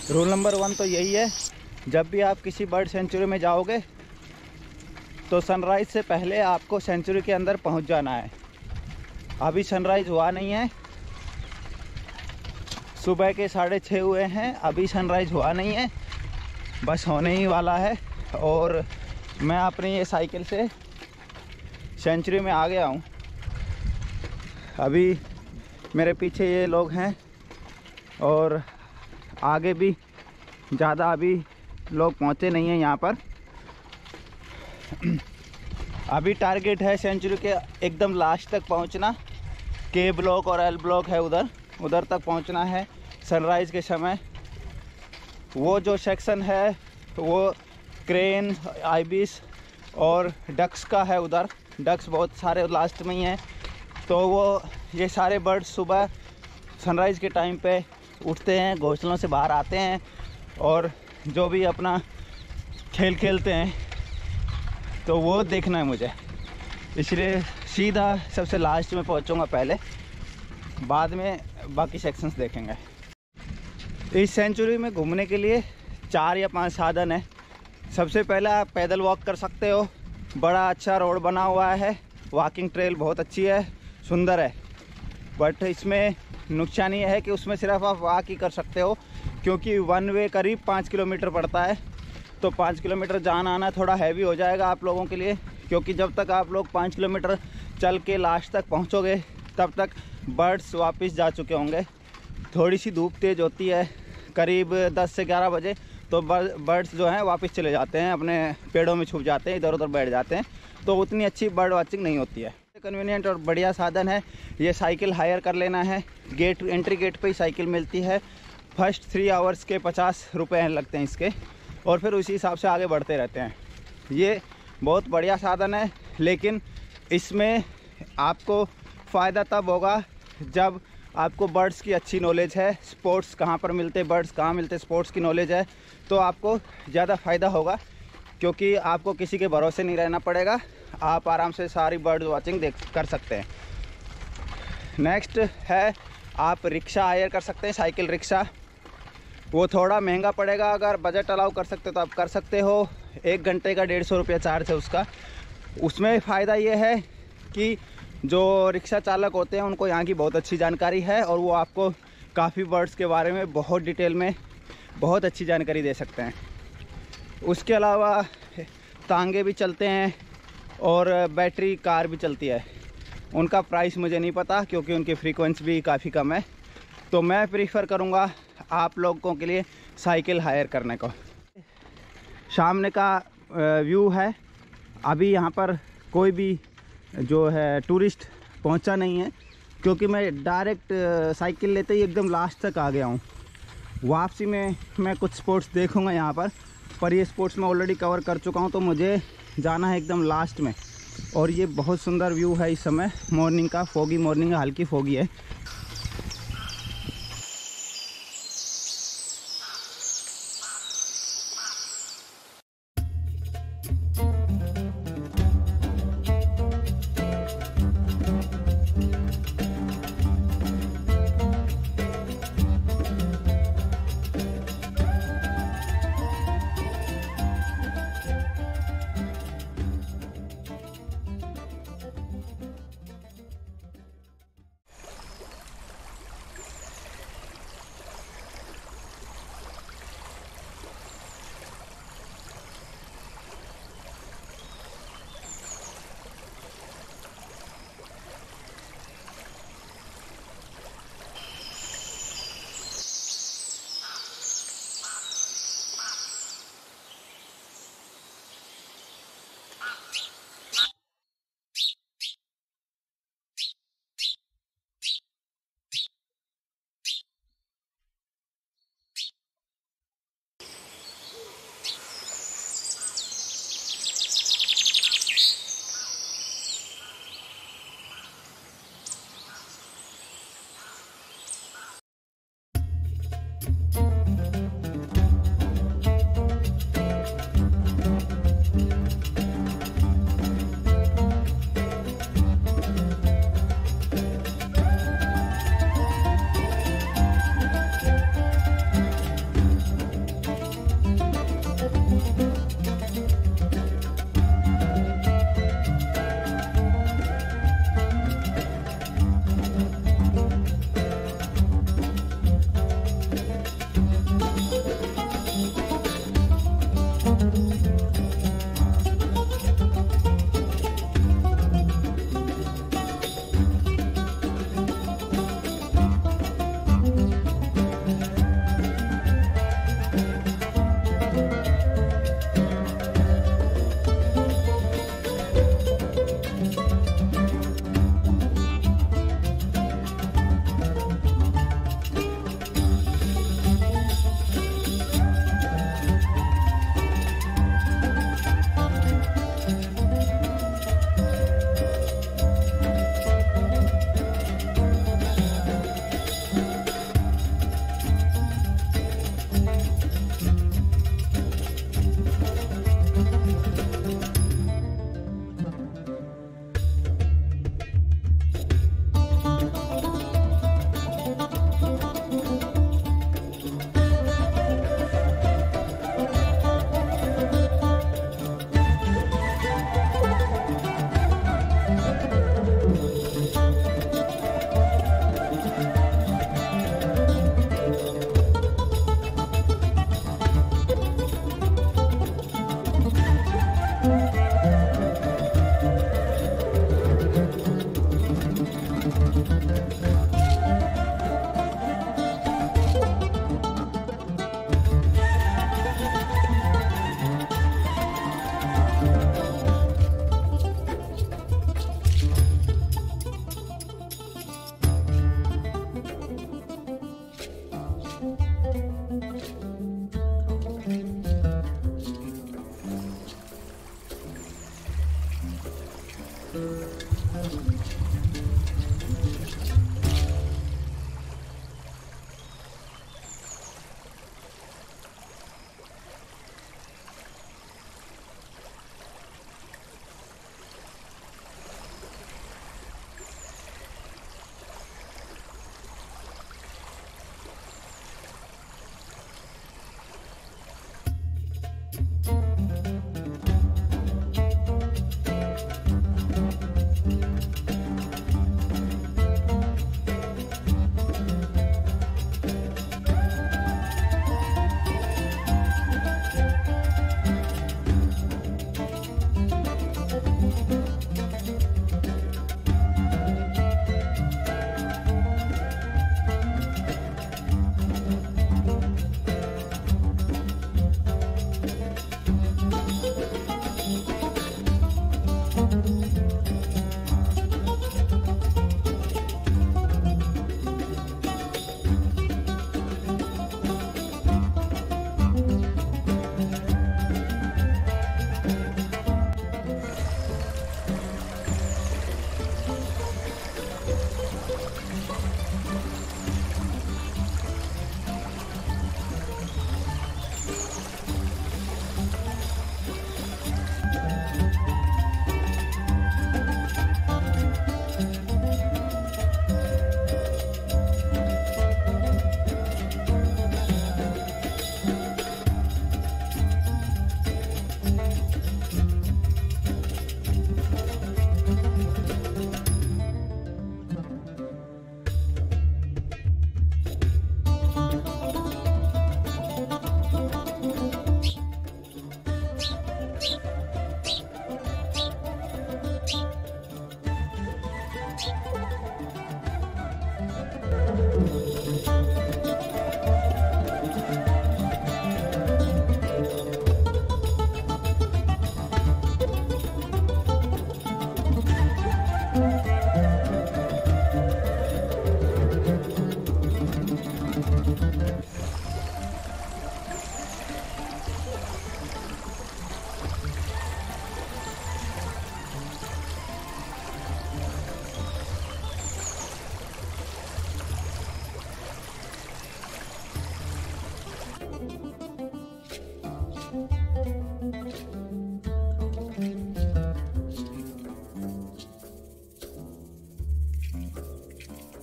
Rule number 1 तो यही है, जब भी आप किसी बर्ड सेंचुरी में जाओगे तो सनराइज़ से पहले आपको सेंचुरी के अंदर पहुंच जाना है। अभी सनराइज़ हुआ नहीं है, सुबह के 6:30 हुए हैं, अभी सनराइज़ हुआ नहीं है, बस होने ही वाला है। और मैं अपनी ये साइकिल से सेंचुरी में आ गया हूँ। अभी मेरे पीछे ये लोग हैं और आगे भी ज़्यादा अभी लोग पहुँचे नहीं हैं यहाँ पर। अभी टारगेट है सेंचुरी के एकदम लास्ट तक पहुँचना। के ब्लॉक और एल ब्लॉक है, उधर तक पहुँचना है सनराइज़ के समय। वो जो सेक्शन है वो क्रेन, आइबिस और डक्स का है। उधर डक्स बहुत सारे लास्ट में ही हैं। तो वो ये सारे बर्ड्स सुबह सनराइज़ के टाइम पे उठते हैं, घोंसलों से बाहर आते हैं और जो भी अपना खेल खेलते हैं। तो वो देखना है मुझे, इसलिए सीधा सबसे लास्ट में पहुंचूंगा पहले, बाद में बाकी सेक्शंस देखेंगे। इस सेंचुरी में घूमने के लिए 4 या 5 साधन है। सबसे पहले आप पैदल वॉक कर सकते हो, बड़ा अच्छा रोड बना हुआ है, वॉकिंग ट्रेल बहुत अच्छी है, सुंदर है। बट इसमें नुकसान ये है कि उसमें सिर्फ आप वॉक ही कर सकते हो, क्योंकि वन वे करीब 5 किलोमीटर पड़ता है। तो 5 किलोमीटर जाना आना थोड़ा हैवी हो जाएगा आप लोगों के लिए, क्योंकि जब तक आप लोग 5 किलोमीटर चल के लास्ट तक पहुंचोगे तब तक बर्ड्स वापस जा चुके होंगे। थोड़ी सी धूप तेज़ होती है, करीब 10 से 11 बजे, तो बर्ड्स जो हैं वापस चले जाते हैं, अपने पेड़ों में छुप जाते हैं, इधर उधर बैठ जाते हैं। तो उतनी अच्छी बर्ड वाचिंग नहीं होती है। कन्वीनियंट और बढ़िया साधन है ये, साइकिल हायर कर लेना है। गेट, एंट्री गेट पे ही साइकिल मिलती है। फर्स्ट 3 आवर्स के 50 रुपये लगते हैं इसके, और फिर उसी हिसाब से आगे बढ़ते रहते हैं। ये बहुत बढ़िया साधन है, लेकिन इसमें आपको फ़ायदा तब होगा जब आपको बर्ड्स की अच्छी नॉलेज है, स्पॉट्स कहाँ पर मिलते, बर्ड्स कहाँ मिलते, स्पॉट्स की नॉलेज है, तो आपको ज़्यादा फ़ायदा होगा, क्योंकि आपको किसी के भरोसे नहीं रहना पड़ेगा। आप आराम से सारी बर्ड वाचिंग कर सकते हैं। नेक्स्ट है, आप रिक्शा हायर कर सकते हैं, साइकिल रिक्शा। वो थोड़ा महंगा पड़ेगा, अगर बजट अलाउ कर सकते हो तो आप कर सकते हो। 1 घंटे का 150 रुपया चार्ज है उसका। उसमें फ़ायदा ये है कि जो रिक्शा चालक होते हैं उनको यहाँ की बहुत अच्छी जानकारी है, और वो आपको काफ़ी बर्ड्स के बारे में बहुत डिटेल में बहुत अच्छी जानकारी दे सकते हैं। उसके अलावा तांगे भी चलते हैं और बैटरी कार भी चलती है। उनका प्राइस मुझे नहीं पता, क्योंकि उनकी फ्रीक्वेंसी भी काफ़ी कम है। तो मैं प्रीफर करूँगा आप लोगों के लिए साइकिल हायर करने को। सामने का व्यू है। अभी यहाँ पर कोई भी जो है टूरिस्ट पहुँचा नहीं है, क्योंकि मैं डायरेक्ट साइकिल लेते ही एकदम लास्ट तक आ गया हूँ। वापसी में मैं कुछ स्पॉट्स देखूँगा यहाँ पर ये स्पॉट्स मैं ऑलरेडी कवर कर चुका हूँ, तो मुझे जाना है एकदम लास्ट में। और ये बहुत सुंदर व्यू है इस समय मॉर्निंग का, फोगी मॉर्निंग है, हल्की फोगी है।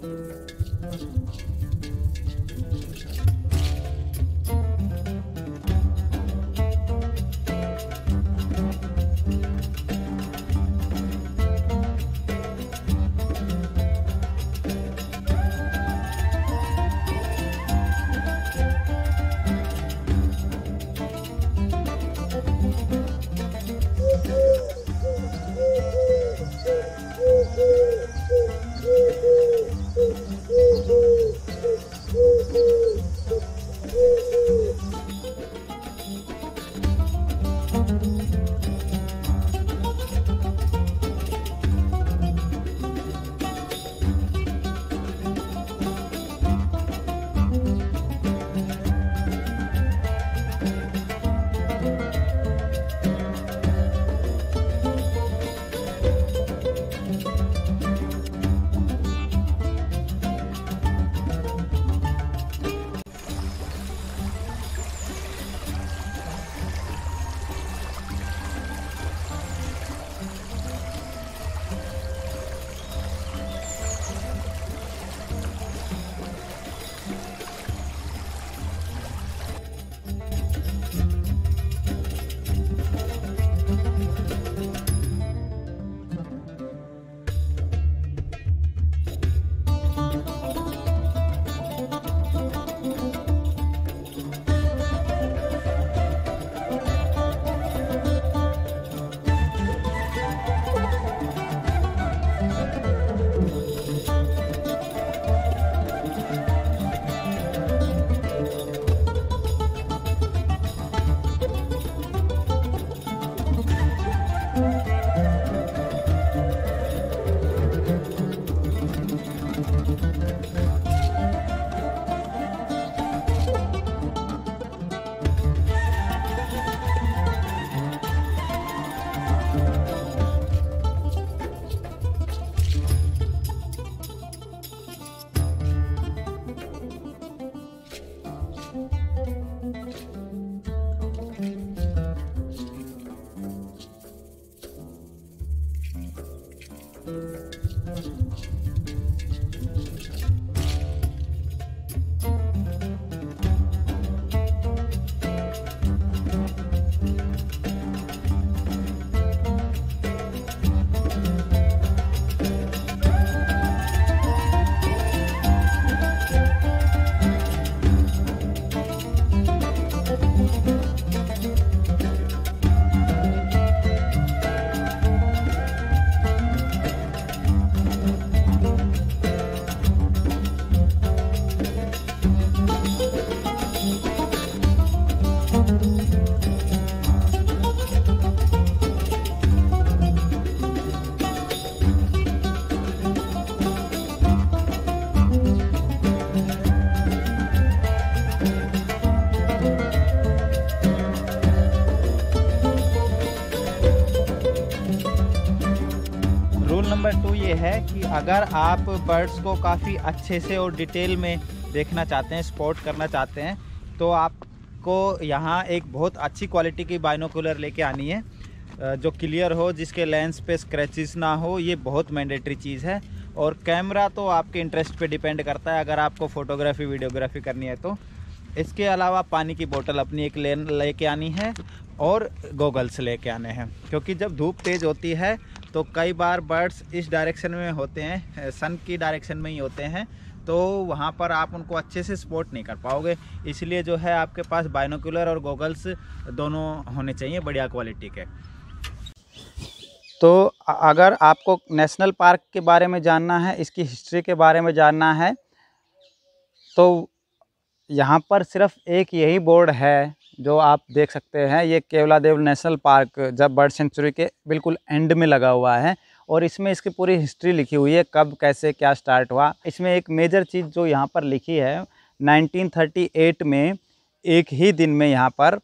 नंबर 2 ये है कि अगर आप बर्ड्स को काफ़ी अच्छे से और डिटेल में देखना चाहते हैं, स्पॉट करना चाहते हैं, तो आपको यहाँ एक बहुत अच्छी क्वालिटी की बाइनोकुलर लेके आनी है जो क्लियर हो, जिसके लेंस पे स्क्रैचेस ना हो। ये बहुत मैंडेटरी चीज़ है। और कैमरा तो आपके इंटरेस्ट पे डिपेंड करता है, अगर आपको फ़ोटोग्राफी वीडियोग्राफी करनी है तो। इसके अलावा पानी की बोतल अपनी एक लेके आनी है और गॉगल्स लेके आने हैं, क्योंकि जब धूप तेज़ होती है तो कई बार बर्ड्स इस डायरेक्शन में होते हैं, सन की डायरेक्शन में ही होते हैं, तो वहाँ पर आप उनको अच्छे से स्पॉट नहीं कर पाओगे। इसलिए जो है आपके पास बाइनोकुलर और गॉगल्स दोनों होने चाहिए बढ़िया क्वालिटी के। तो अगर आपको नेशनल पार्क के बारे में जानना है, इसकी हिस्ट्री के बारे में जानना है, तो यहाँ पर सिर्फ एक यही बोर्ड है जो आप देख सकते हैं। ये केवलादेव नेशनल पार्क जब बर्ड सेंचुरी के बिल्कुल एंड में लगा हुआ है, और इसमें इसकी पूरी हिस्ट्री लिखी हुई है, कब कैसे क्या स्टार्ट हुआ। इसमें एक मेजर चीज़ जो यहाँ पर लिखी है, 1938 में एक ही दिन में यहाँ पर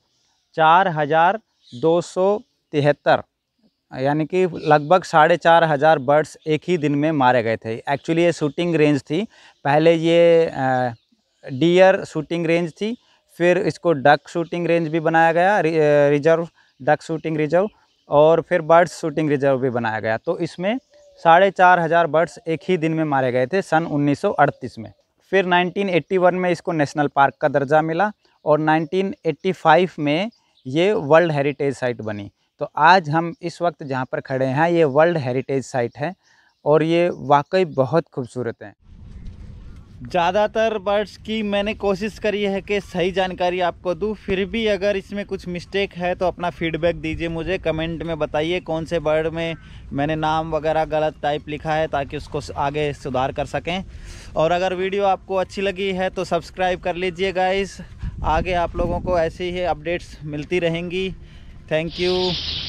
4273 यानी कि लगभग 4500 बर्ड्स एक ही दिन में मारे गए थे। एक्चुअली ये शूटिंग रेंज थी, पहले ये डियर शूटिंग रेंज थी, फिर इसको डक शूटिंग रेंज भी बनाया गया, रिजर्व डक शूटिंग रिजर्व, और फिर बर्ड्स शूटिंग रिजर्व भी बनाया गया। तो इसमें 4,500 बर्ड्स एक ही दिन में मारे गए थे सन 1938 में। फिर 1981 में इसको नेशनल पार्क का दर्जा मिला और 1985 में ये वर्ल्ड हेरिटेज साइट बनी। तो आज हम इस वक्त जहाँ पर खड़े हैं ये वर्ल्ड हेरिटेज साइट है और ये वाकई बहुत खूबसूरत है। ज़्यादातर बर्ड्स की मैंने कोशिश करी है कि सही जानकारी आपको दूँ, फिर भी अगर इसमें कुछ मिस्टेक है तो अपना फीडबैक दीजिए, मुझे कमेंट में बताइए कौन से बर्ड में मैंने नाम वगैरह गलत टाइप लिखा है ताकि उसको आगे सुधार कर सकें। और अगर वीडियो आपको अच्छी लगी है तो सब्सक्राइब कर लीजिए गाइस, आगे आप लोगों को ऐसी ही अपडेट्स मिलती रहेंगी। Thank you.